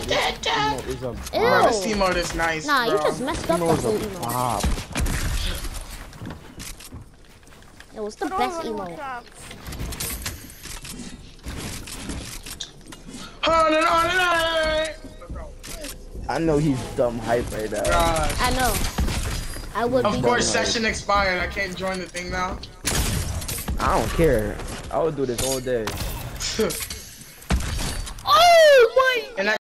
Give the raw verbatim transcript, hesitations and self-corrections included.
Teemo is a Ew. bop. This team mode is nice. Nah, you bro. just messed up the Teemo is whole a emo. bop. It was the I don't best wanna emo. watch that. On and on and on. I know he's dumb hype right now. God. I know. I would Of be. course, Don't worry. session expired. I can't join the thing now. I don't care. I would do this all day. Oh my! And I